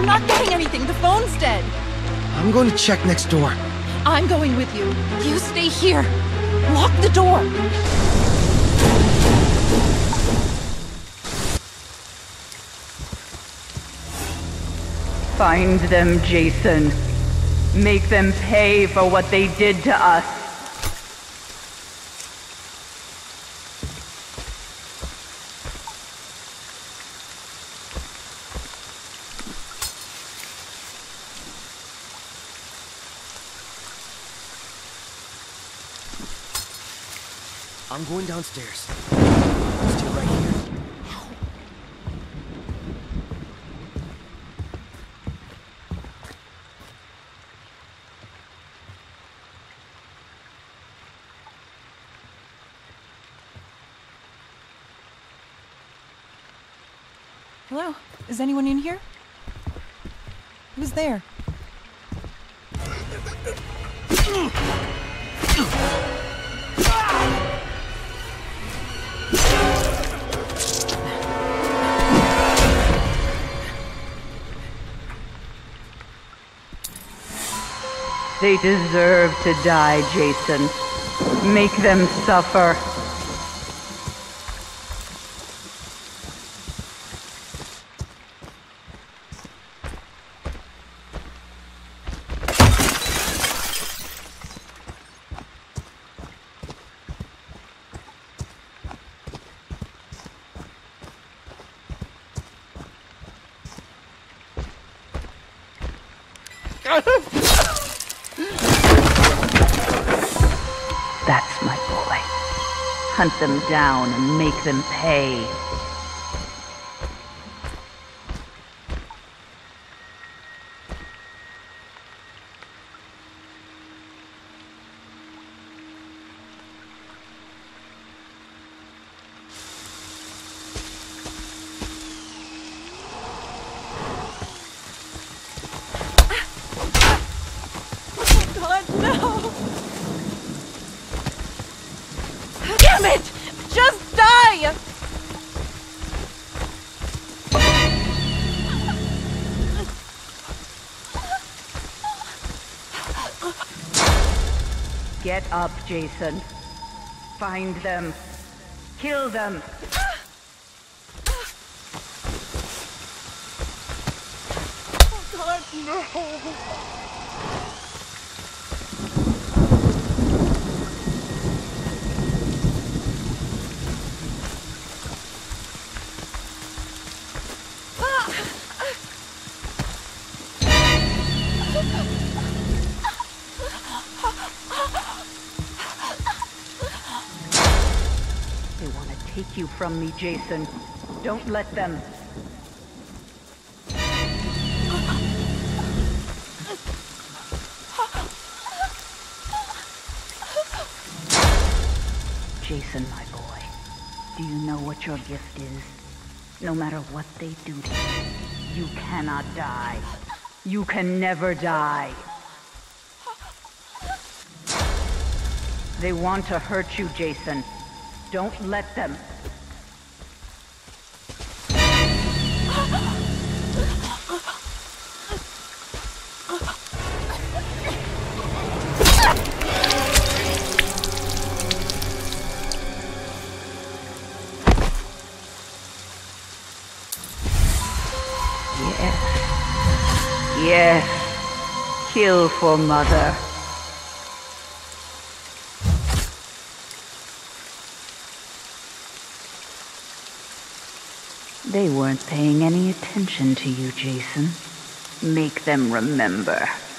I'm not getting anything. The phone's dead. I'm going to check next door. I'm going with you. You stay here. Lock the door. Find them, Jason. Make them pay for what they did to us. I'm going downstairs. Stay right here. Hello? Is anyone in here? Who's there? They deserve to die, Jason. Make them suffer. That's my boy. Hunt them down and make them pay. God, no! Damn it! Just die! Get up, Jason. Find them. Kill them. God, no! They want to take you from me, Jason. Don't let them. Jason, my boy, do you know what your gift is? No matter what they do to you, you cannot die. You can never die. They want to hurt you, Jason. Don't let them. Yes. Kill for Mother. They weren't paying any attention to you, Jason. Make them remember.